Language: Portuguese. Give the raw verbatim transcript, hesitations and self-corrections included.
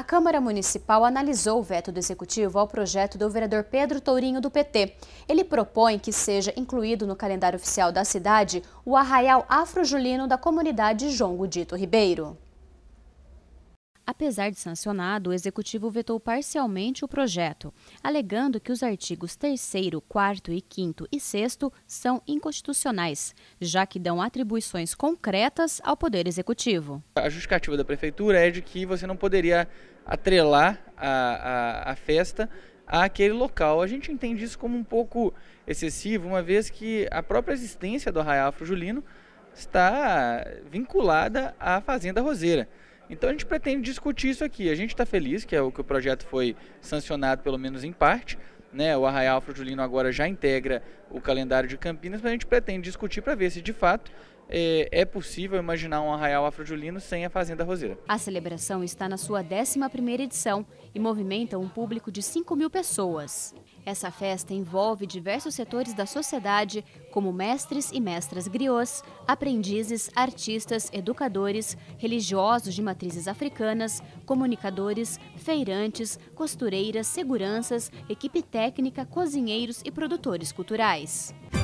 Câmara Municipal analisou o veto do Executivo ao projeto do vereador Pedro Tourinho, do P T. Ele propõe que seja incluído no calendário oficial da cidade o arraial afro-julino da comunidade João Godito Ribeiro. Apesar de sancionado, o Executivo vetou parcialmente o projeto, alegando que os artigos terceiro, quarto e quinto e sexto são inconstitucionais, já que dão atribuições concretas ao Poder Executivo. A justificativa da Prefeitura é de que você não poderia atrelar a, a, a festa àquele local. A gente entende isso como um pouco excessivo, uma vez que a própria existência do arraial afro-julino está vinculada à Fazenda Roseira. Então a gente pretende discutir isso aqui. A gente está feliz que, é o, que o projeto foi sancionado, pelo menos em parte, né? O arraial afro-julino agora já integra o calendário de Campinas, mas a gente pretende discutir para ver se de fato é, é possível imaginar um arraial afro-julino sem a Fazenda Roseira. A celebração está na sua décima primeira edição e movimenta um público de cinco mil pessoas. Essa festa envolve diversos setores da sociedade, como mestres e mestras griots, aprendizes, artistas, educadores, religiosos de matrizes africanas, comunicadores, feirantes, costureiras, seguranças, equipe técnica, cozinheiros e produtores culturais.